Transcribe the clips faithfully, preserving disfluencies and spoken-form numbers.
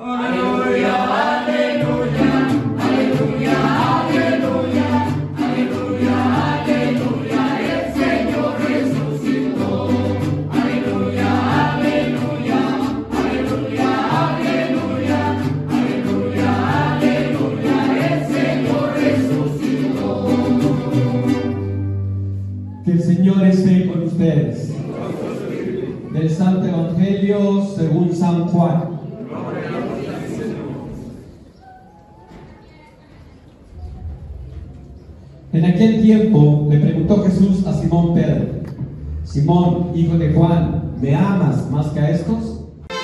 Que el Señor esté con ustedes. Del Santo Evangelio según San Juan. En aquel tiempo le preguntó Jesús a Simón Pedro: Simón, hijo de Juan, ¿me amas más que a estos?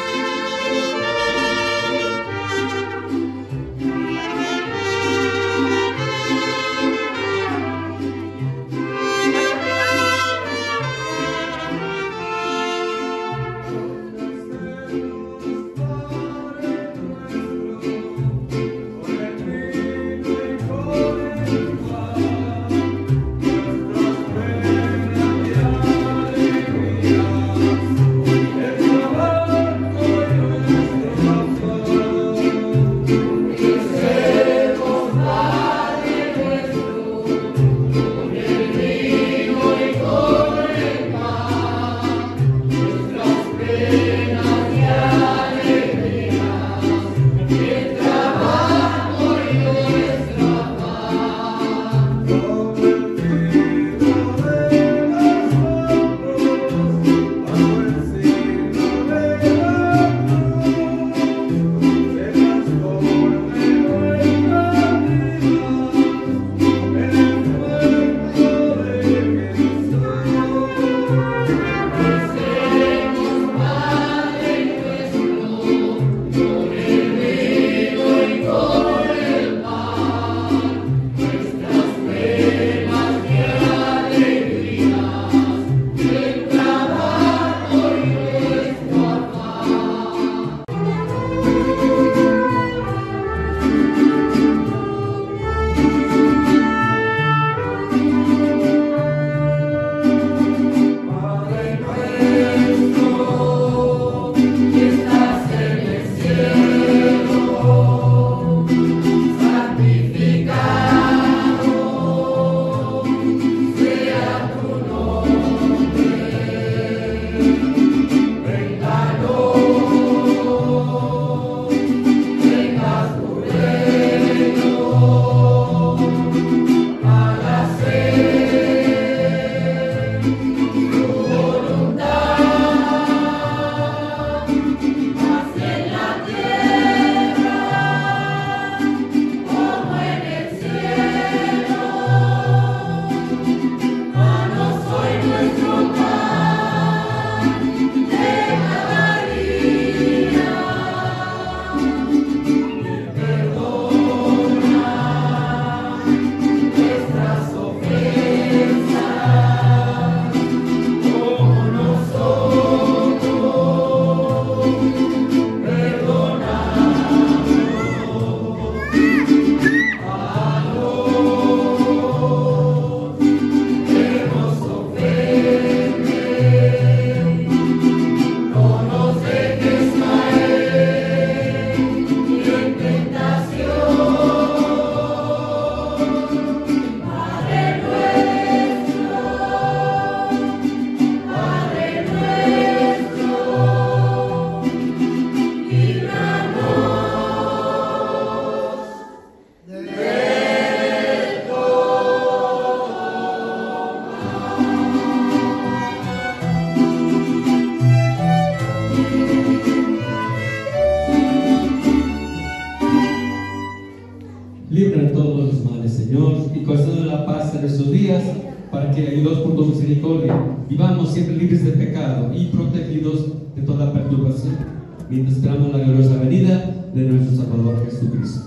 Libra todos los males, Señor, y concédenos la paz en nuestros días, para que, ayudados por tu misericordia, vivamos siempre libres de pecado y protegidos de toda perturbación, mientras esperamos la gloriosa venida de nuestro Salvador Jesucristo.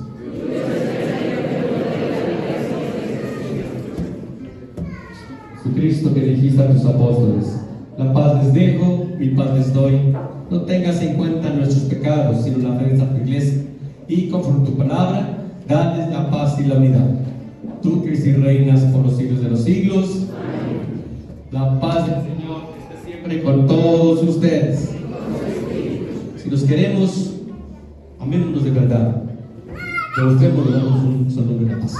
Jesucristo, que dijiste a tus apóstoles: la paz les dejo, mi paz les doy. No tengas en cuenta nuestros pecados, sino la fe de Santa Iglesia, y conforme tu palabra, dales la paz y la unidad. Tú que y reinas por los siglos de los siglos. Amén. La paz del Señor esté siempre con todos ustedes. Si nos queremos Amémonos de verdad. Demostremos y damos un solo de la paz.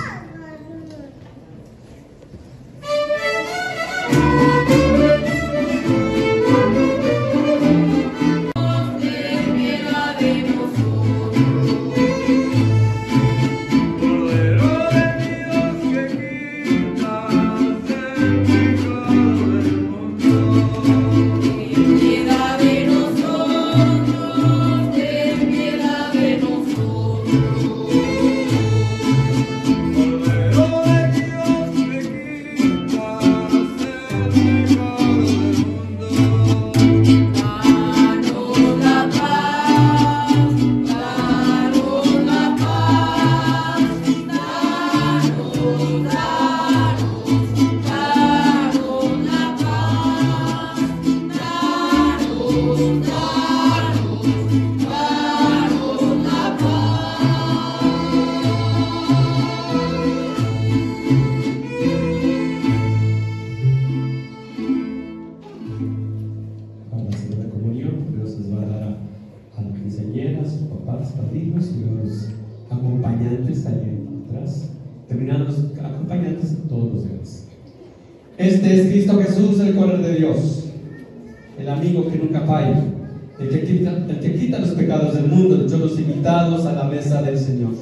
Padrinos y los acompañantes allí atrás, terminando los acompañantes de todos los demás. Este es Cristo Jesús, el Cordero de Dios, el amigo que nunca falla, el que quita, el que quita los pecados del mundo, yo los invitados a la mesa del Señor.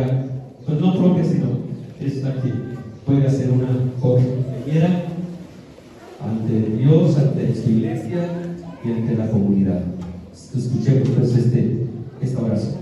manera, pues no propia, sino esta que puede hacer una joven ingeniera ante Dios, ante su iglesia y ante la comunidad. Escuchemos pues este, esta oración.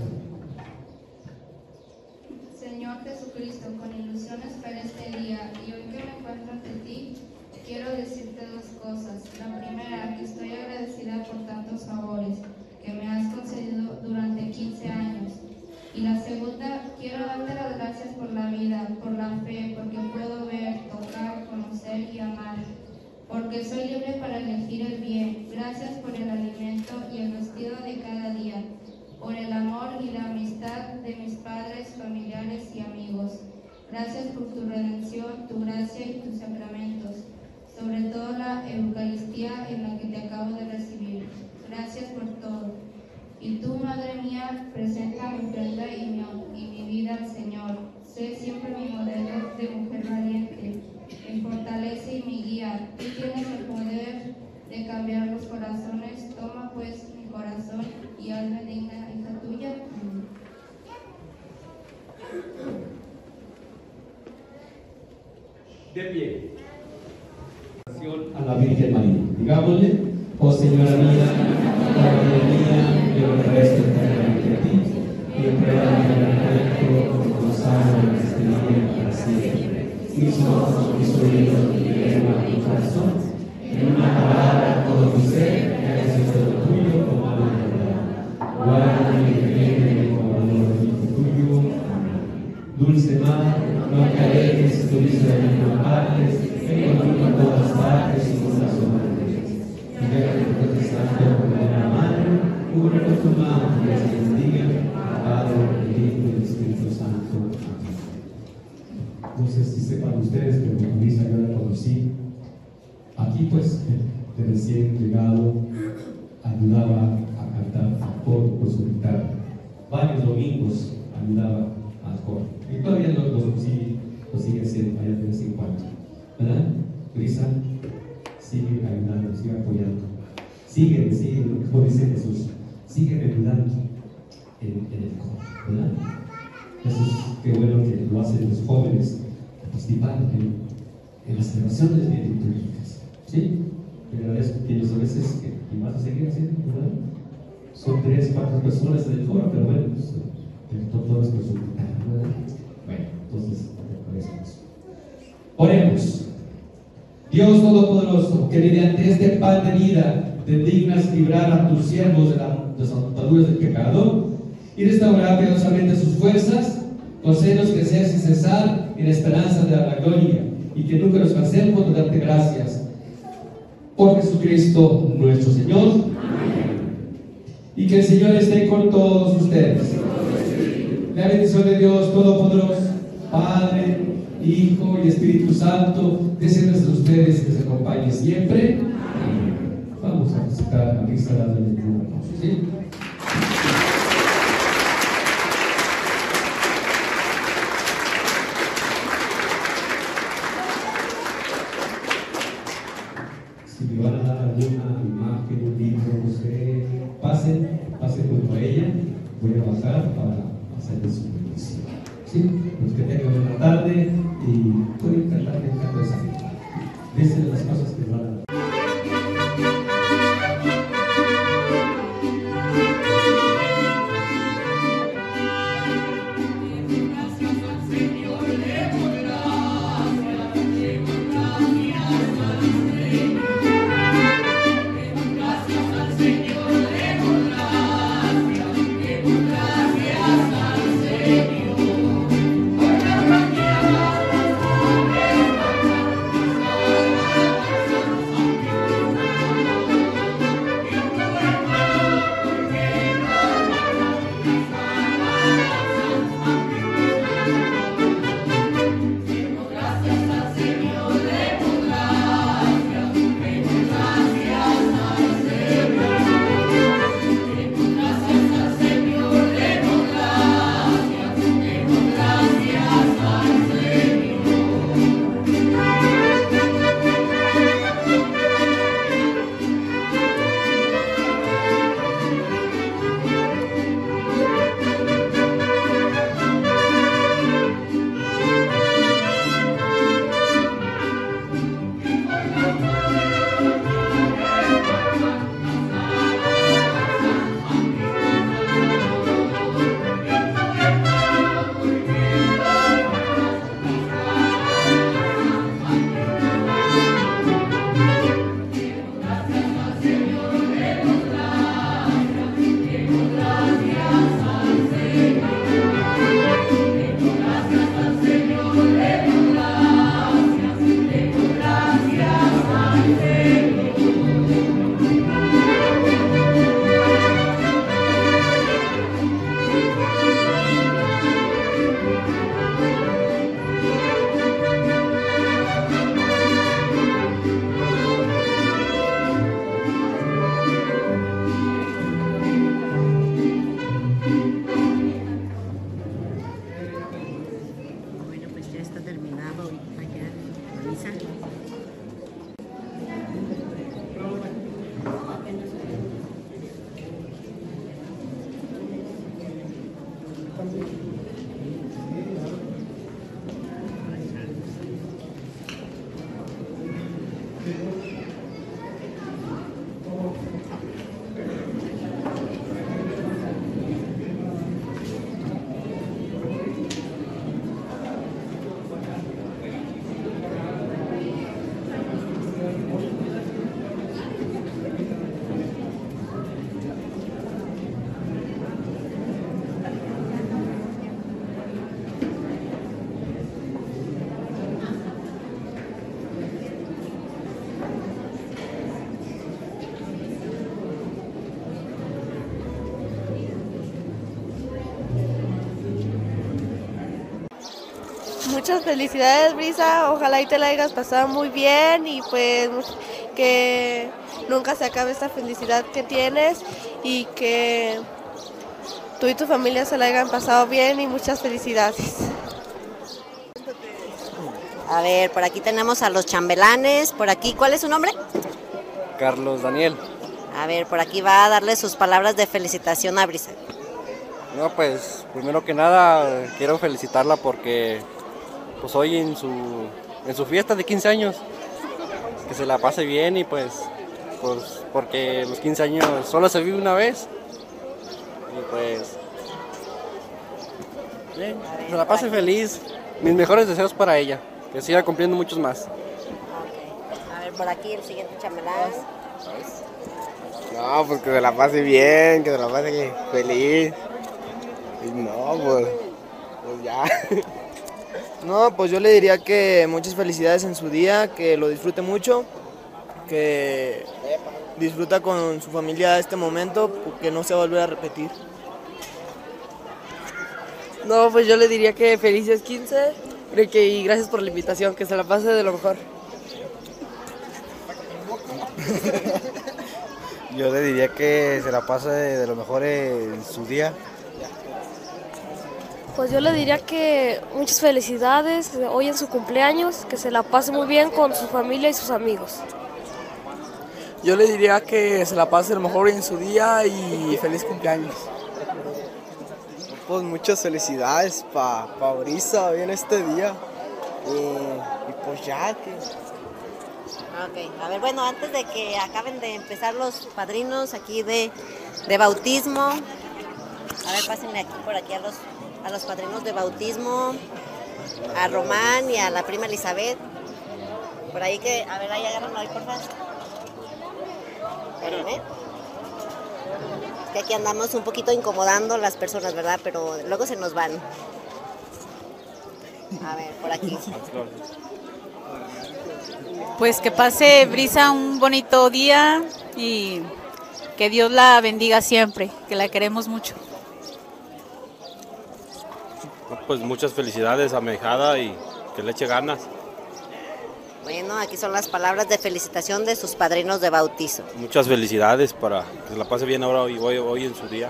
Señor Jesucristo, con ilusión espero este día, y hoy que me encuentro ante ti, quiero decirte dos cosas. La primera, que estoy agradecida por tantos favores que me has concedido durante quince años. Y la segunda, quiero darte las gracias por la vida, por la fe, porque puedo ver, tocar, conocer y amar, porque soy libre para elegir el bien. Gracias por el alimento y el vestido de cada día, por el amor y la amistad de mis padres, familiares y amigos. Gracias por tu redención, tu gracia y tus sacramentos, sobre todo la Eucaristía en la que te acabo de recibir. Gracias por todo. Y tú, Madre mía, presenta mi ofrenda y mi, y mi vida al Señor. Sé siempre mi modelo de mujer valiente, mi fortaleza y mi guía. Tú tienes el poder de cambiar los corazones. Toma pues mi corazón y hazme digna hija tuya. Amén. De pie. A la Virgen María. Digámosle: oh Señora mía, Madre mía, yo me resto enteramente a ti, y en prueba de mi encuentro con sano y para siempre. Mis ojos, mis oídos, mi lengua, mi corazón, en una palabra, todo mi ser, me haga todo tuyo como alma de verdad. Guárdame y defiéndeme como valor de hijo tuyo. Amén. Dulce Madre, no te alejes, tu vista de mí no apartes, ven conmigo a todas partes y con las humanidades. Y déjame que te santo como una madre, cubre con tu mano y las bendiga, Padre, el Hijo y el Espíritu Santo. Amén. No sé si sepan ustedes, pero mi Luisa yo la conocí aquí, pues, de recién llegado, ayudaba a cantar al coro con su guitarra. Varios domingos ayudaba al coro. Y todavía lo, lo, sigue, lo sigue haciendo, allá de vez en cuando. ¿Verdad? Luisa sigue ayudando, sigue apoyando. Sigue, sigue, como dice Jesús, sigue ayudando en, en el coro. ¿Verdad? Eso es qué bueno que lo hacen los jóvenes, participando en, en las celebraciones bien litúrgicas. ¿Sí? Te agradezco que ellos a veces, que, y vas a seguir haciendo, ¿verdad? Son tres, cuatro personas en el coro, pero bueno, pues, todos con su guitarra, ¿verdad? Bueno, entonces, te agradecemos. Oremos. Dios Todopoderoso, que mediante este pan de vida te dignas librar a tus siervos de, la, de las ataduras del pecado y restaurar piadosamente sus fuerzas, concédenos crecer sin cesar en esperanza de la gloria, y que nunca nos cansemos de darte gracias. Por Jesucristo nuestro Señor. Amén. Y que el Señor esté con todos ustedes. La bendición de Dios Todopoderoso, Padre, Hijo y Espíritu Santo, descienda sobre ustedes y les acompañe siempre. Amén. Vamos a visitar a Misa de la Lectura. ¿Sí? Si me van a dar alguna imagen, un libro, no sé, pasen, pasen junto a ella. Voy a bajar para hacerles su bendición. ¿Sí? Pues que tengan una tarde y pueden cantar el canto de San Miguel. Desen las cosas que van a dar. Gracias. Muchas felicidades, Brisa, ojalá y te la hayas pasado muy bien y pues que nunca se acabe esta felicidad que tienes y que tú y tu familia se la hayan pasado bien y muchas felicidades. A ver, por aquí tenemos a los chambelanes, por aquí, ¿cuál es su nombre? Carlos Daniel. A ver, por aquí va a darle sus palabras de felicitación a Brisa. No, pues, primero que nada, quiero felicitarla porque, pues, hoy en su, en su fiesta de quince años, que se la pase bien y, pues, pues, porque los quince años solo se vive una vez. Y, pues, bien, se la pase feliz. Mis mejores deseos para ella, que siga cumpliendo muchos más. Okay. A ver, por aquí el siguiente chambelán. No, pues que se la pase bien, que se la pase feliz. Y no, pues, pues ya. No, pues yo le diría que muchas felicidades en su día, que lo disfrute mucho, que disfruta con su familia este momento, porque no se va a volver a repetir. No, pues yo le diría que felices quince y gracias por la invitación, que se la pase de lo mejor. Yo le diría que se la pase de, de lo mejor en su día. Pues yo le diría que muchas felicidades hoy en su cumpleaños, que se la pase muy bien con su familia y sus amigos. Yo le diría que se la pase lo mejor en su día y feliz cumpleaños. Pues muchas felicidades para pa Brisa hoy en este día. Y, y pues ya que... Ok, a ver, bueno, antes de que acaben de empezar los padrinos aquí de, de bautismo, a ver, pásenme aquí por aquí a los, a los padrinos de bautismo, a Román y a la prima Elizabeth. Por ahí que, a ver, ahí agárrenlo ahí, por favor. Espérenme. Es que aquí andamos un poquito incomodando a las personas, ¿verdad? Pero luego se nos van. A ver, por aquí. Pues que pase Brisa un bonito día y que Dios la bendiga siempre, que la queremos mucho. Pues muchas felicidades a mi hijada y que le eche ganas. Bueno, aquí son las palabras de felicitación de sus padrinos de bautizo. Muchas felicidades para que se la pase bien ahora hoy, hoy, hoy en su día.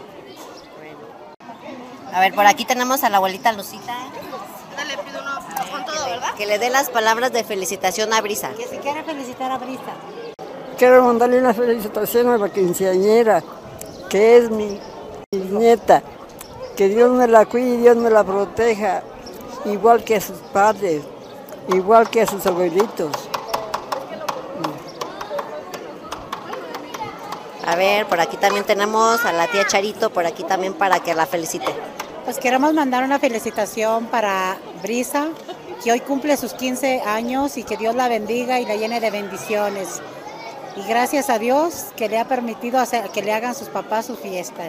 A ver, por aquí tenemos a la abuelita Lucita. Le pido uno con todo, ¿verdad? Que le dé las palabras de felicitación a Brisa. Que se quiere felicitar a Brisa. Quiero mandarle una felicitación a la quinceañera, que es mi, mi nieta. Que Dios me la cuide y Dios me la proteja, igual que a sus padres, igual que a sus abuelitos. A ver, por aquí también tenemos a la tía Charito, por aquí también para que la felicite. Pues queremos mandar una felicitación para Brisa, que hoy cumple sus quince años y que Dios la bendiga y la llene de bendiciones. Y gracias a Dios que le ha permitido hacer, que le hagan sus papás su fiesta.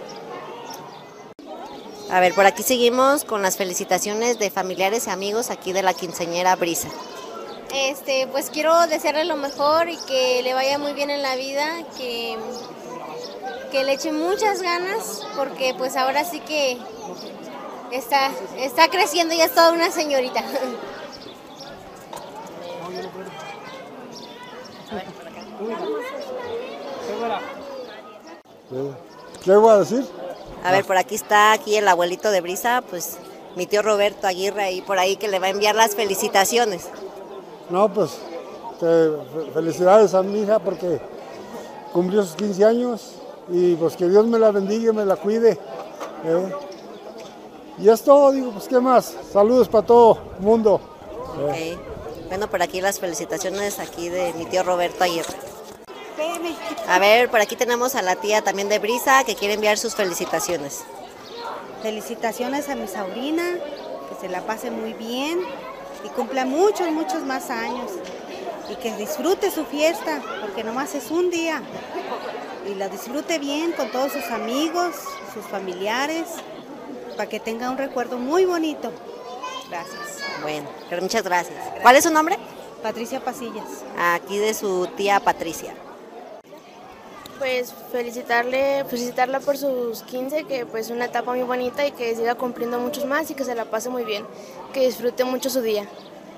A ver, por aquí seguimos con las felicitaciones de familiares y amigos aquí de la quinceañera Brisa. Este, pues quiero desearle lo mejor y que le vaya muy bien en la vida, que, que le eche muchas ganas, porque pues ahora sí que está, está creciendo y es toda una señorita. ¿Qué voy a decir? A ver, por aquí está aquí el abuelito de Brisa, pues mi tío Roberto Aguirre ahí por ahí que le va a enviar las felicitaciones. No, pues que felicidades a mi hija porque cumplió sus quince años y pues que Dios me la bendiga y me la cuide. ¿eh? Y es todo, digo, pues qué más. Saludos para todo el mundo. ¿eh? Okay. Bueno, por aquí las felicitaciones aquí de mi tío Roberto Aguirre. A ver, por aquí tenemos a la tía también de Brisa que quiere enviar sus felicitaciones. Felicitaciones a mi sobrina, que se la pase muy bien y cumpla muchos, muchos más años y que disfrute su fiesta, porque nomás es un día y la disfrute bien con todos sus amigos, sus familiares, para que tenga un recuerdo muy bonito. Gracias. Bueno, pero muchas gracias. ¿Cuál es su nombre? Patricia Pasillas. Aquí de su tía Patricia. Pues felicitarle, felicitarla por sus quince, que pues una etapa muy bonita y que siga cumpliendo muchos más y que se la pase muy bien, que disfrute mucho su día.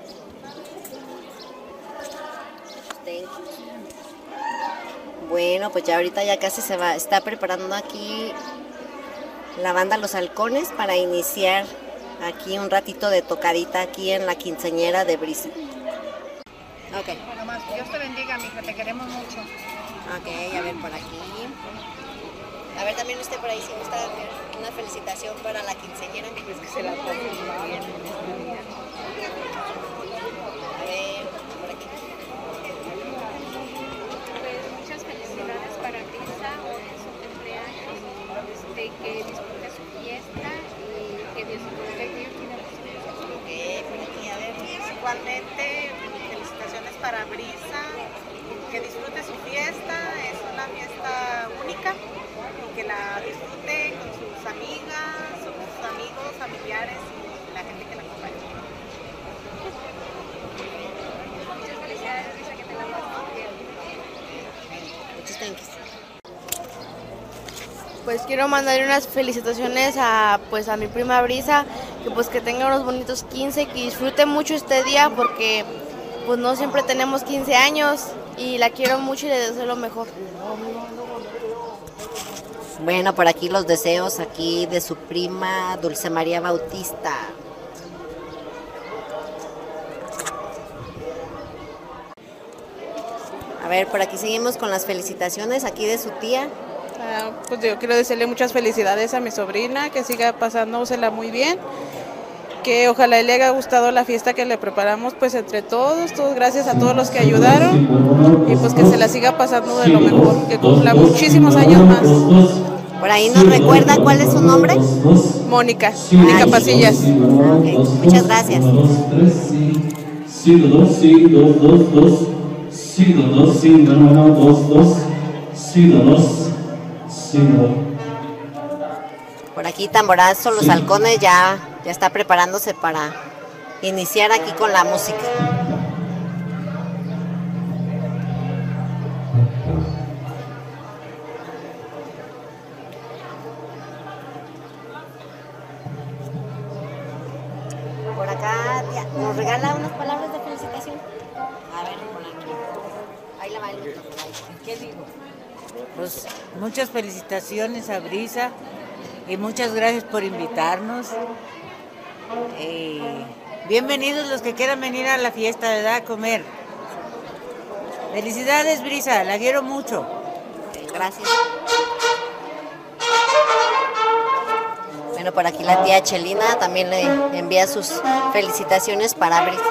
Bueno, pues ya ahorita ya casi se va, está preparando aquí la banda Los Halcones para iniciar aquí un ratito de tocadita aquí en la quinceañera de Brisa. Ok. Bueno, más, Dios te bendiga, mija, te queremos mucho. Ok, a ver por aquí. A ver también usted por ahí si gusta una felicitación para la quinceañera. Pues que se la pase muy bien. A ver, por aquí. Pues muchas felicidades para Brisa, hoy es su cumpleaños, este, que disfrute su fiesta y que Dios se lo bendiga. Ok, por aquí, a ver. Igualmente, felicitaciones para Brisa, que disfrute su fiesta, es una fiesta única y que la disfrute con sus amigas, sus amigos, familiares y la gente que la acompaña. Muchas felicidades, Brisa, que te la pases muy bien. Muchas gracias. Pues quiero mandarle unas felicitaciones a pues a mi prima Brisa, que pues que tenga unos bonitos quince, que disfrute mucho este día porque pues no siempre tenemos quince años y la quiero mucho y le deseo lo mejor. Bueno, por aquí los deseos aquí de su prima Dulce María Bautista. A ver, por aquí seguimos con las felicitaciones aquí de su tía. Uh, pues yo quiero desearle muchas felicidades a mi sobrina, que siga pasándosela muy bien, que ojalá le haya gustado la fiesta que le preparamos pues entre todos, todos gracias a todos los que ayudaron y pues que se la siga pasando de lo mejor, que cumpla muchísimos años más. Por ahí nos recuerda cuál es su nombre. Mónica, Mónica Pasillas. Okay, muchas gracias. Sí, dos, sí, dos, dos, dos, sí, dos, dos, sí, no, no, no, dos, dos, sí, dos, sí, dos. Por aquí Tamborazo, Los Halcones ya, ya está preparándose para iniciar aquí con la música. Por acá tía, nos regala unas palabras de felicitación. A ver, por aquí. Ahí la va el micrófono. ¿Qué digo? Pues muchas felicitaciones a Brisa y muchas gracias por invitarnos. Eh, bienvenidos los que quieran venir a la fiesta, ¿verdad? A comer. Felicidades, Brisa, la quiero mucho. Gracias. Bueno, por aquí la tía Chelina también le envía sus felicitaciones para Brisa.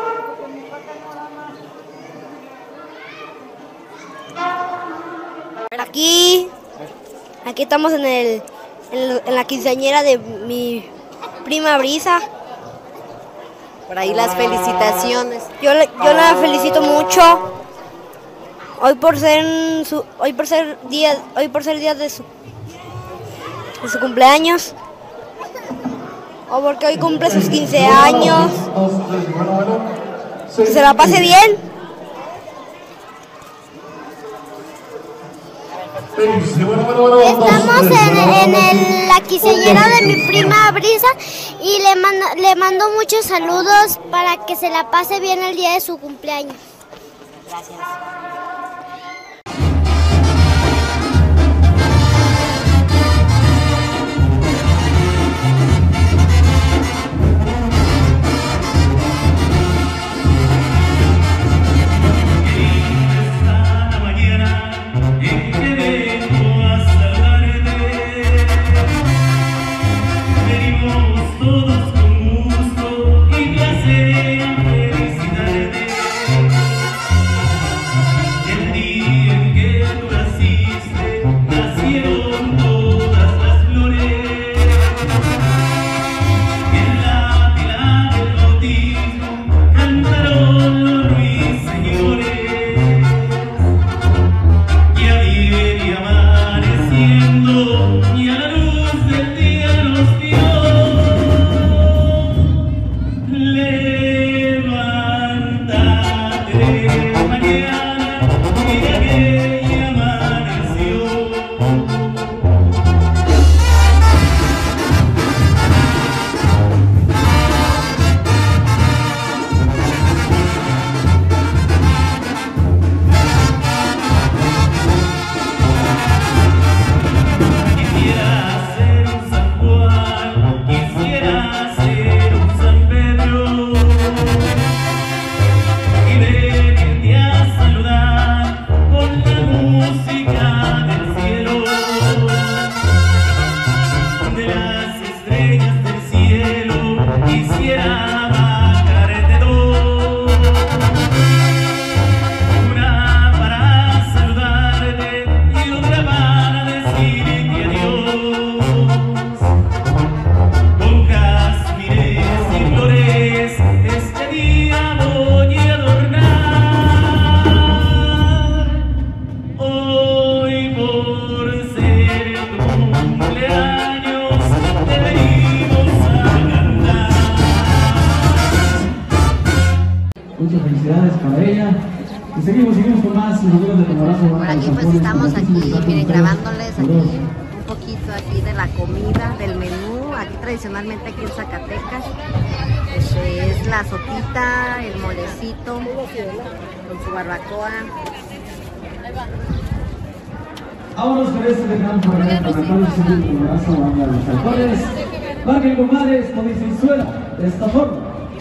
Aquí, aquí estamos en, el, en, en la quinceañera de mi prima Brisa. Por ahí las felicitaciones. Yo, yo la felicito mucho. Hoy por ser su, hoy por ser día, hoy por ser día de su, de su cumpleaños. O porque hoy cumple sus quince años. Que se la pase bien. Estamos en, en el, la quinceañera de mi prima Brisa y le mando, le mando muchos saludos para que se la pase bien el día de su cumpleaños. Gracias. muchas felicidades para ella. Y seguimos, seguimos con más nosotros de Temarazo. Por aquí pues estamos aquí, miren, grabándoles aquí un poquito aquí de la comida, del menú. Aquí tradicionalmente aquí en Zacatecas este, es la sopita, el molecito con su barbacoa. Vámonos con este dejamos por acá para todos los de Temarazo, banda los alcoholes. Marquen comadres, como dice suela, de esta forma.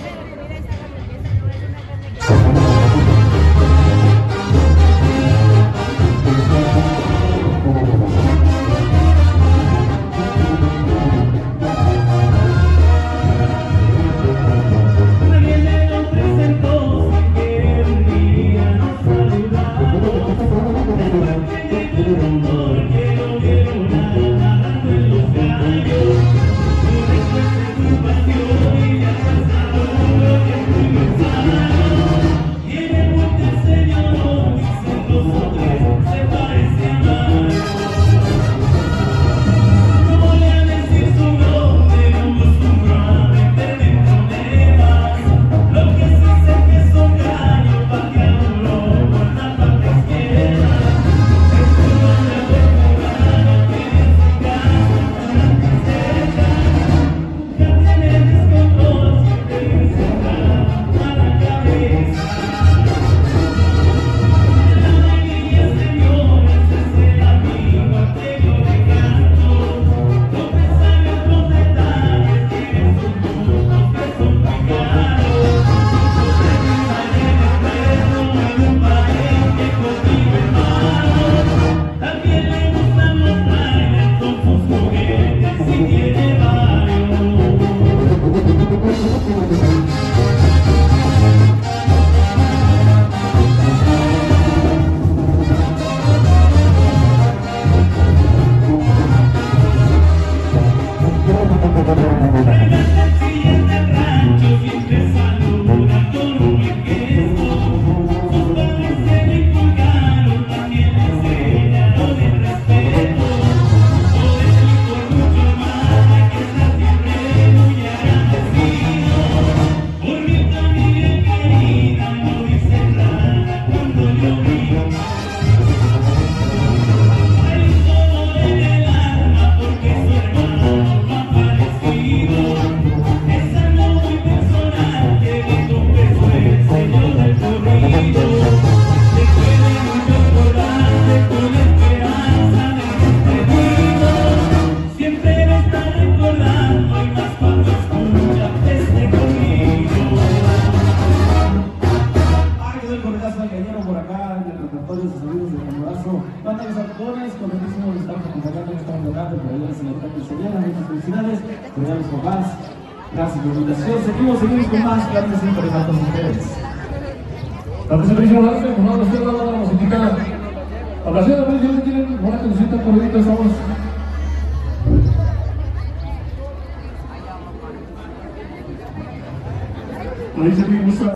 Gracias por la invitación. Seguimos, seguimos con más. Gracias siempre a todos ustedes. La presentación de arte, por favor, usted va a dar la musiquita. Ocasión de presión, tienen una cancioncita corridita, estamos. Lo dice mi gusto.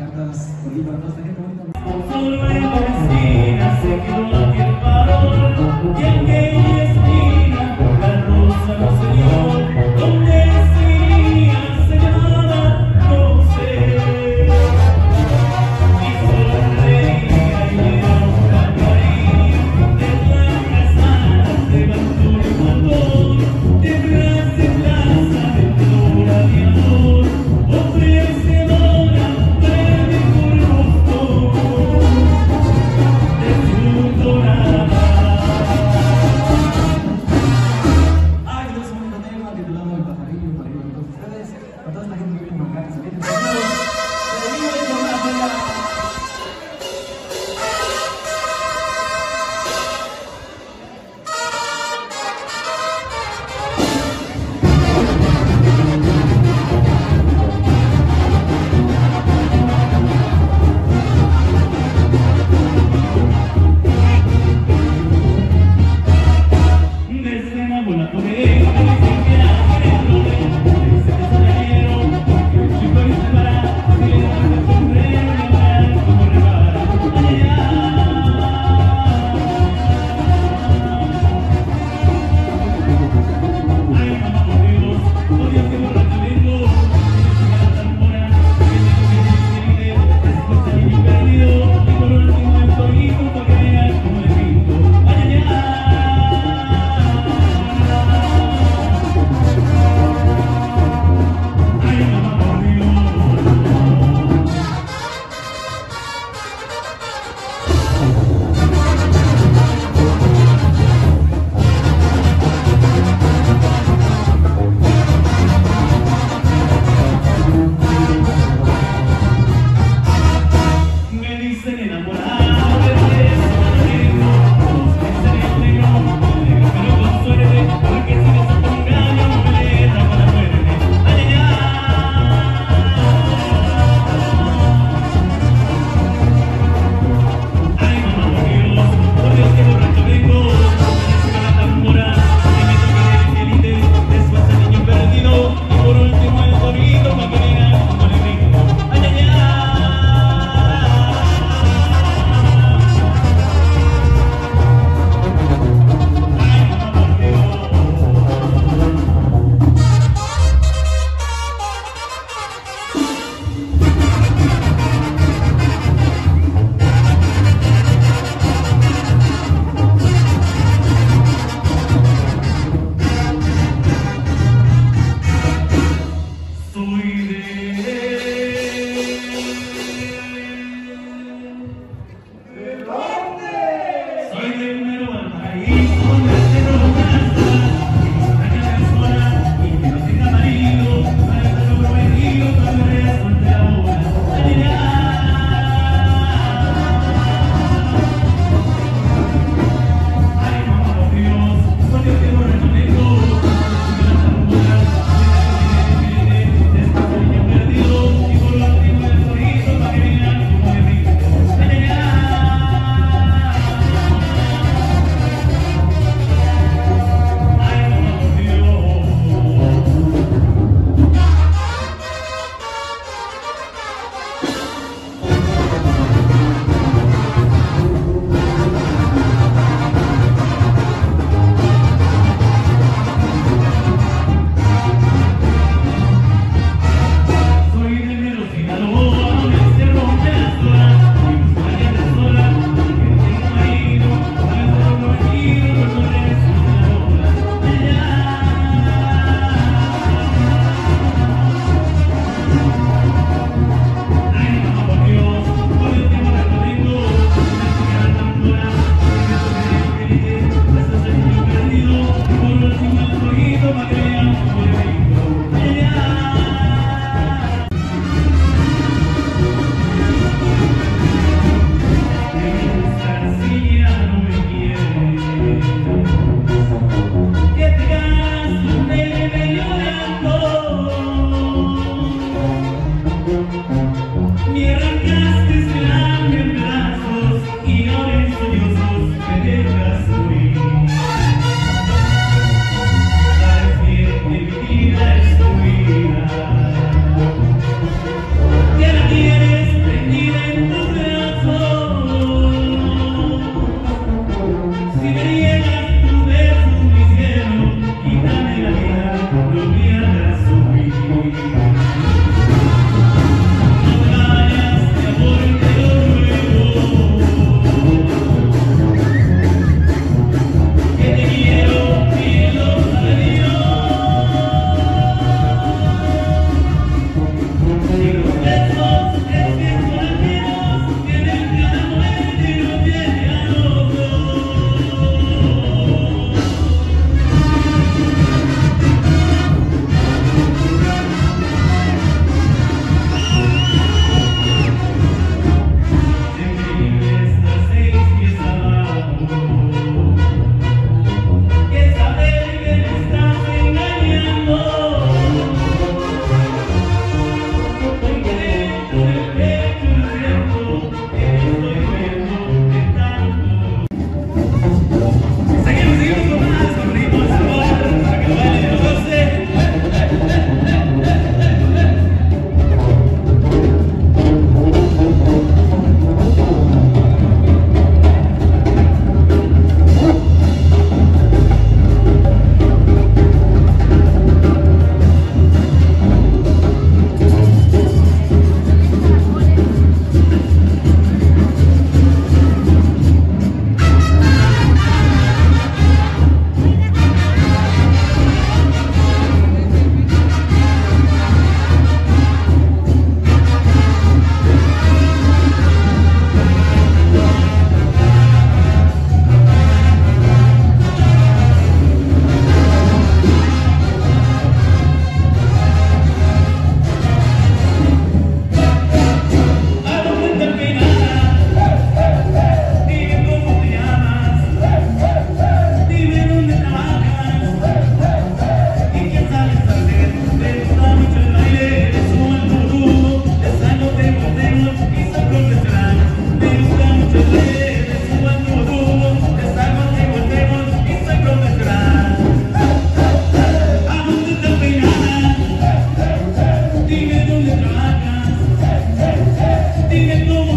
cantas bonito a toda esta gente bonita. Solo en la esquina se quedó aquel farol y aquella esquina la rosa no se dio. ¿Dónde se iría señalada? No sé. Y sonreía y era una caída de blancas alas de bastón y mandón, de plaza en plaza, de flor a mi amor, ofrecedora de mi gusto, de su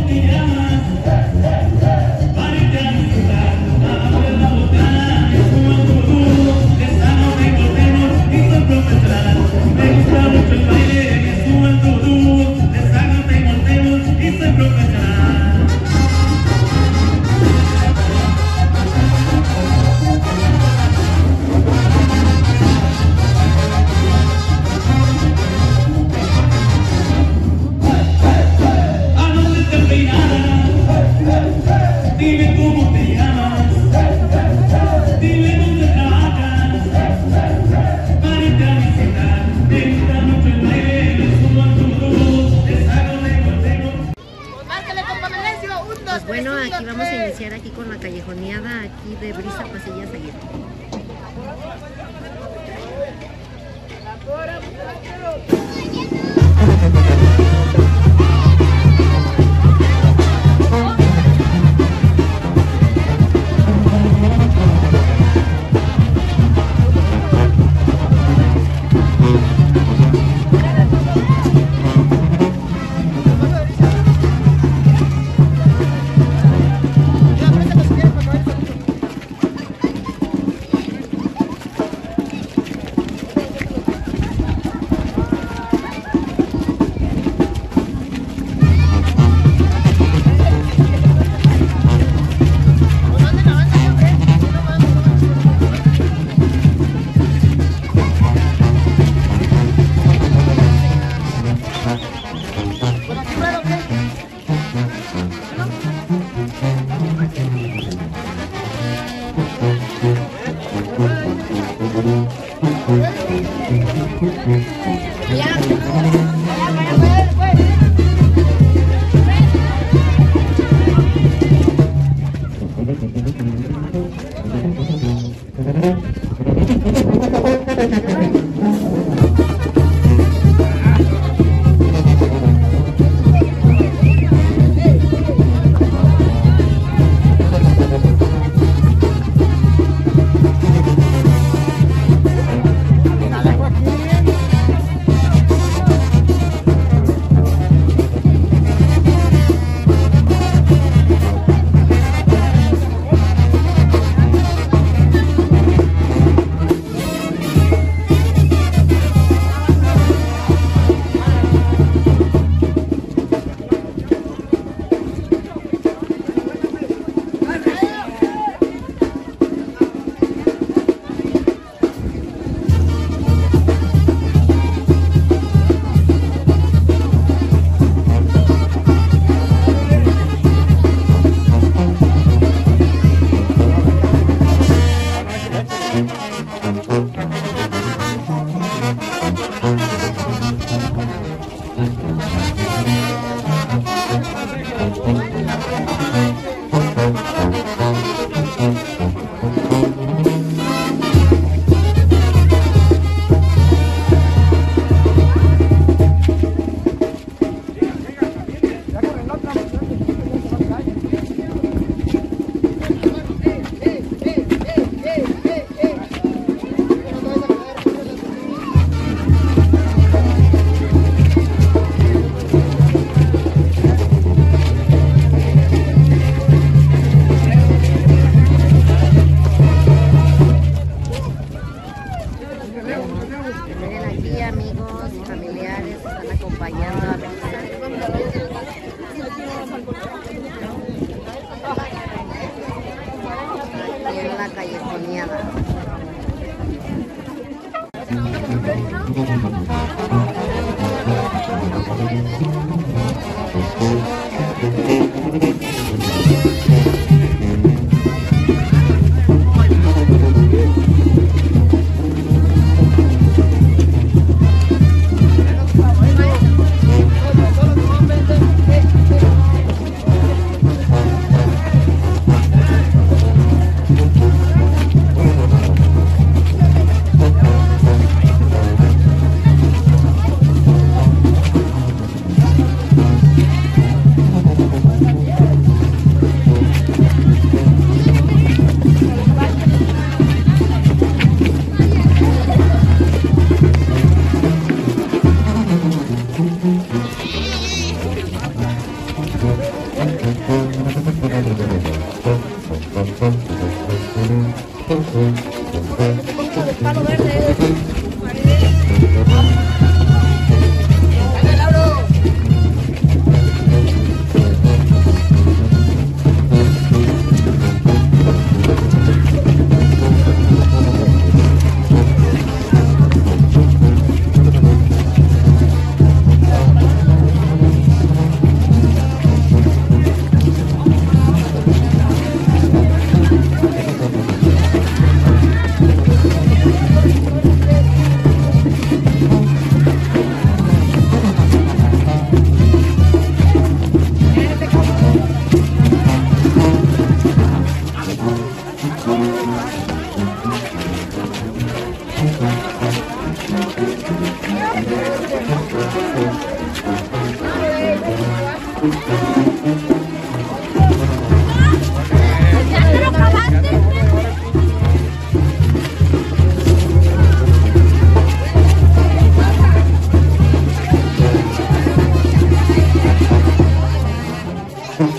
Bueno, aquí vamos a iniciar aquí con la callejoneada aquí de Brisa Pasillas Aguirre.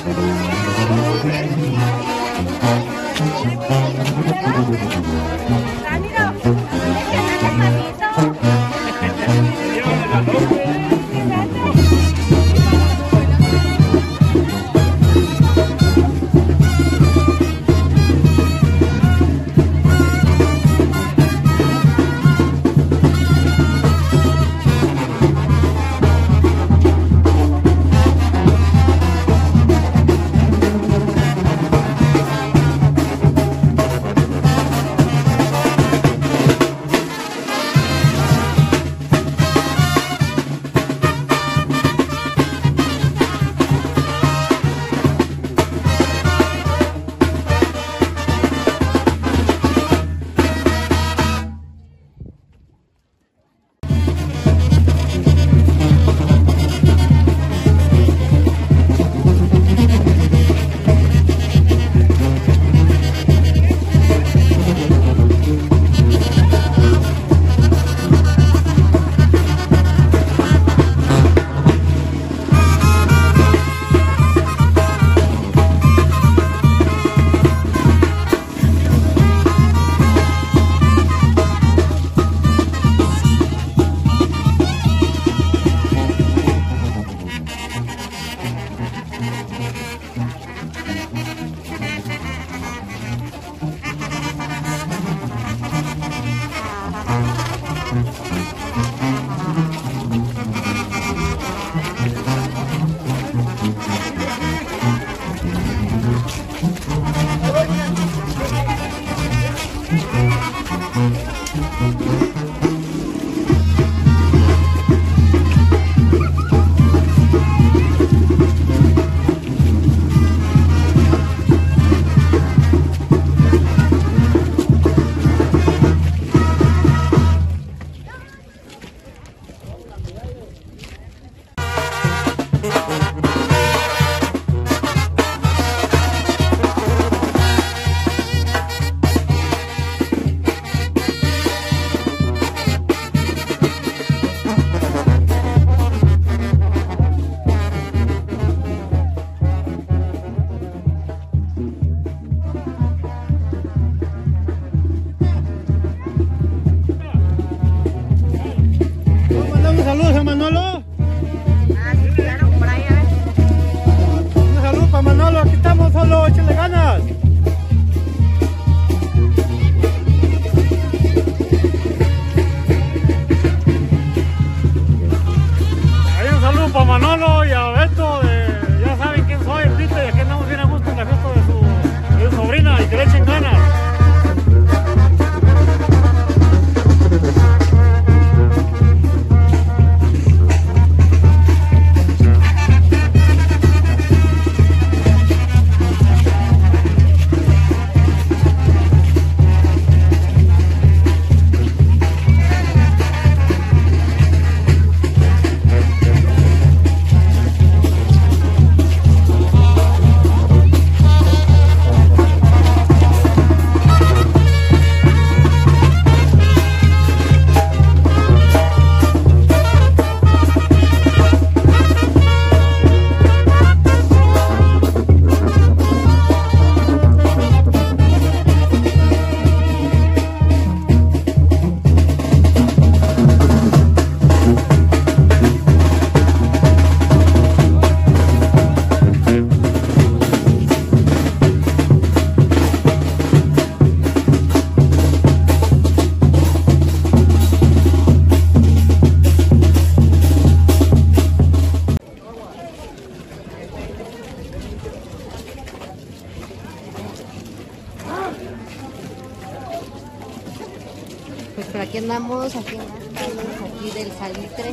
Pues por aquí andamos, aquí en las calles, aquí del Salitre.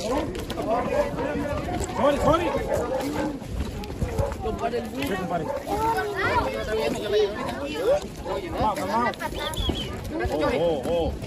¡Sorry, sorry! ¿Qué, compadre? Vamos, vamos. Oh, oh, oh.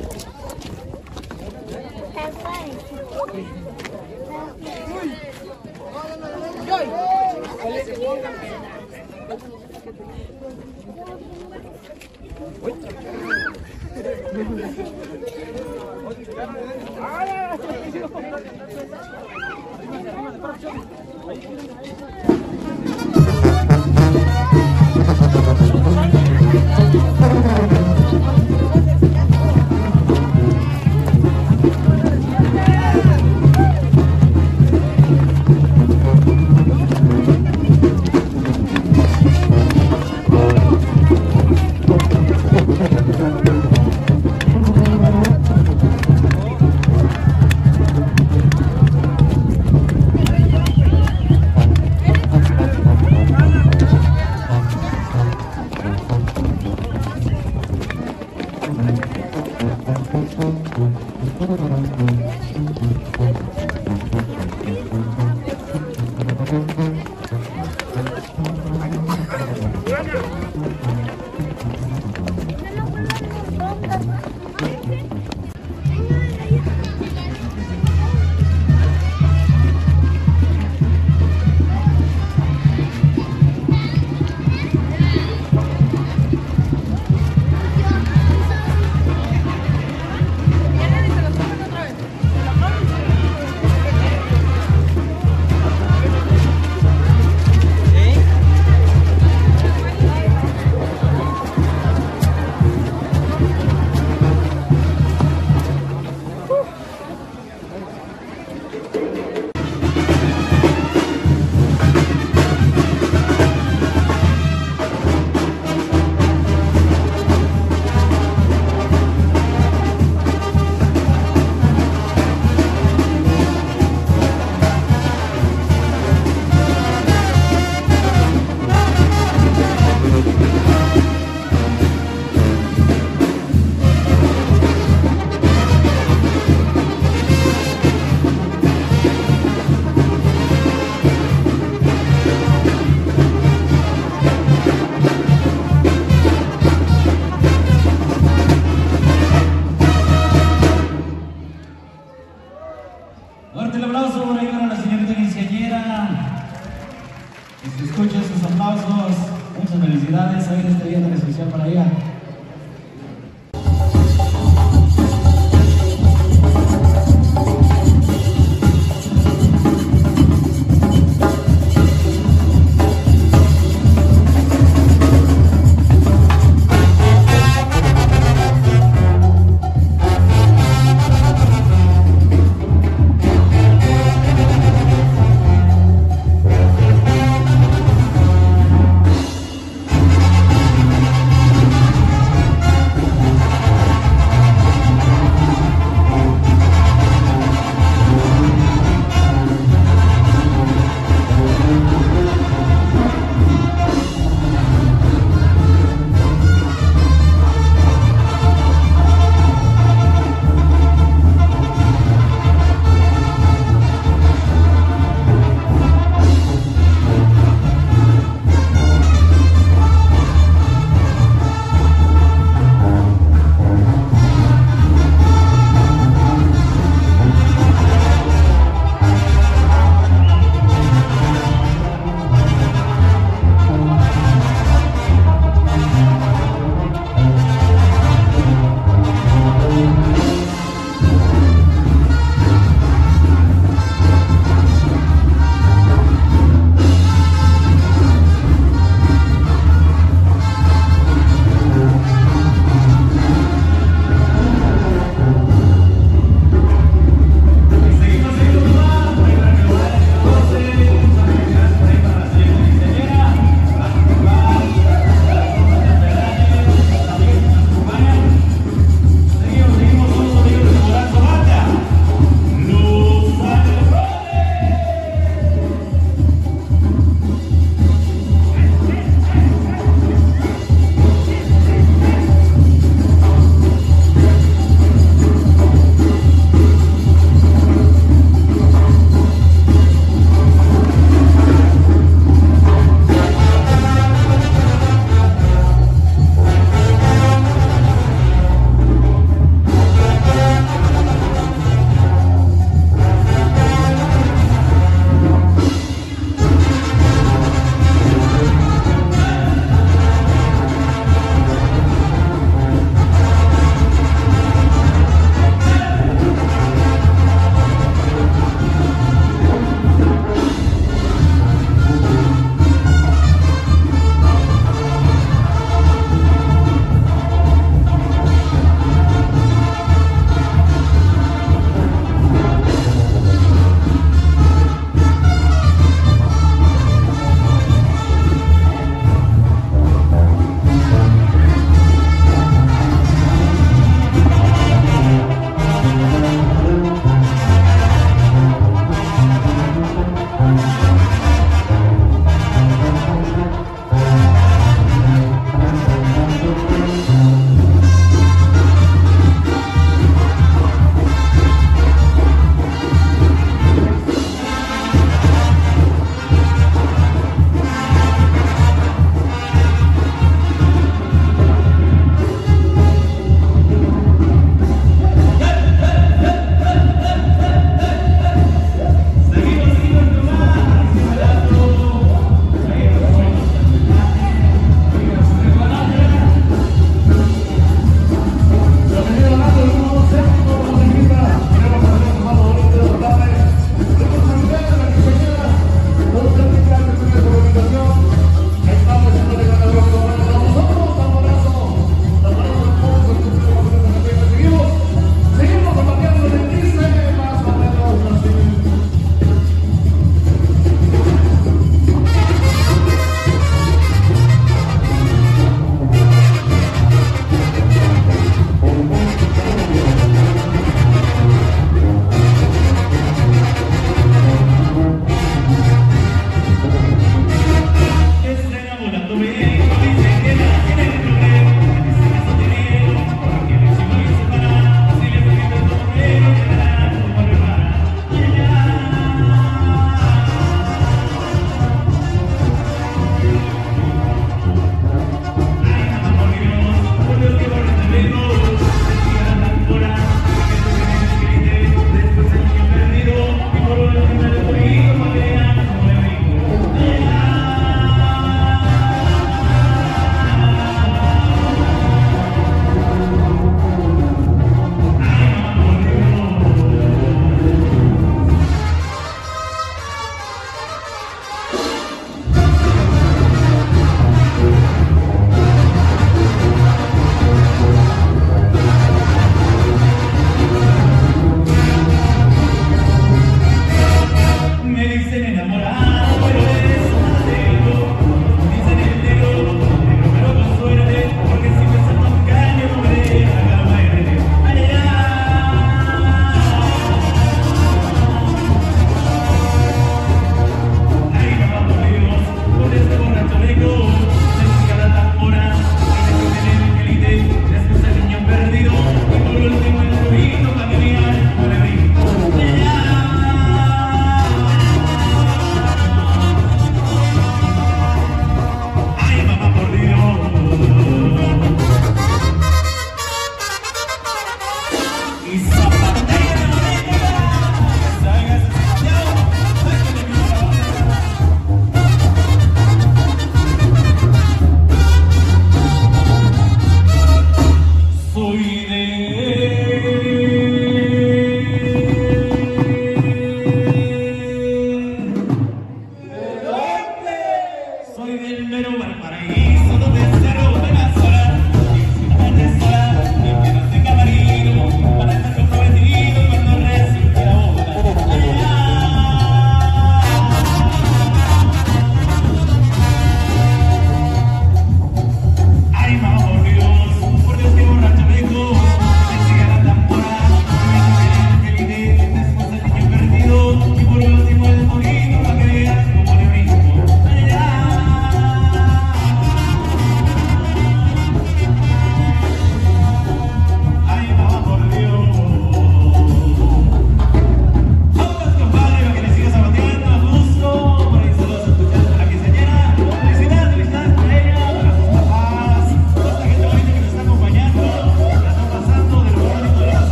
Fuerte el aplauso por ahí para la señorita quinceañera. Que se escuchen sus aplausos. Muchas felicidades hoy en este día tan especial para ella.